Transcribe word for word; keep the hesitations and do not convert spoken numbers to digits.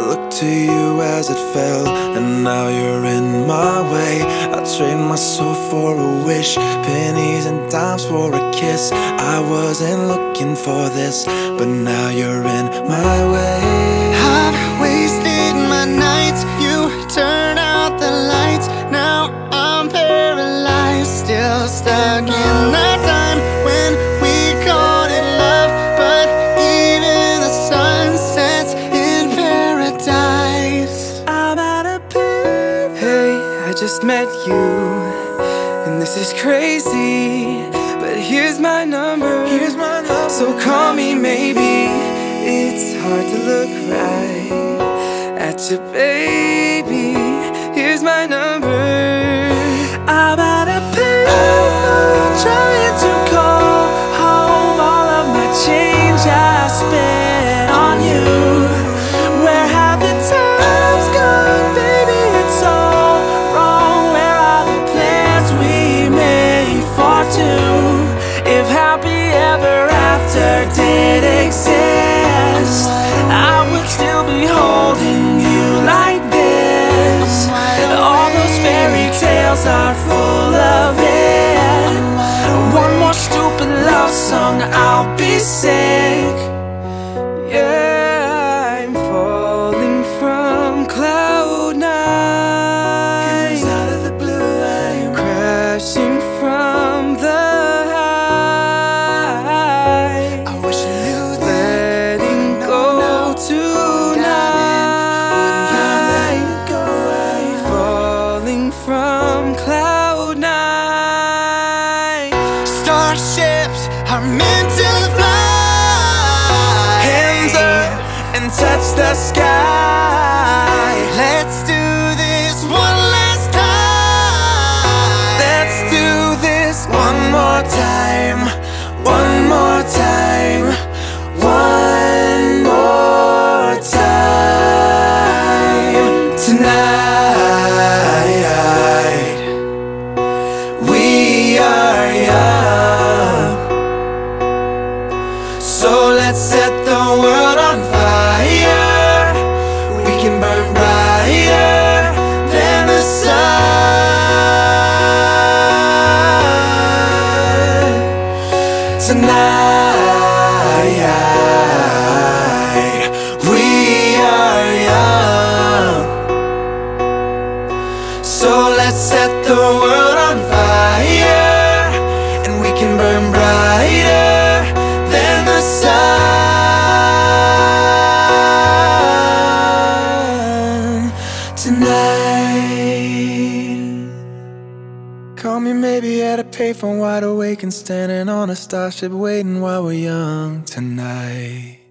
looked to you as it fell, and now you're in my way. I trade my soul for a wish, pennies and dimes for a kiss. I wasn't looking for this, but now you're in my way. I've wasted my nights, you turn out the lights. Now I'm paralyzed, still stuck in that time when we called it love. But even the sun sets in paradise. I'm out of proof. Hey, I just met you, and this is crazy, but here's my number. Here's my number. So call me maybe. It's hard to look right at you, baby. Here's my number. I'm out of proof, trying to call home all of my change I spent on you. Where have the times gone, baby? It's all wrong. Where are the plans we made for two? If happy ever after did exist, I would still be holding you like this. All those fairy tales are full of it. One more stupid love song, I'll be sick. Yeah, I'm falling from cloud nine. It was out of the blue, I'm crashing from the high. I wish you knew that. Letting go tonight. Falling from cloud nine. Starships are meant to fly. Hands up and touch the sky. Let's do this one last time. Let's do this one more time. One more time. One more time. Tonight we are young, so let's set the world on fire. We can burn brighter than the sun. Tonight we are young, so let's set the world on fire, and we can burn brighter than the sun. Tonight, call me maybe at a payphone, wide awake and standing on a starship, waiting while we're young. Tonight.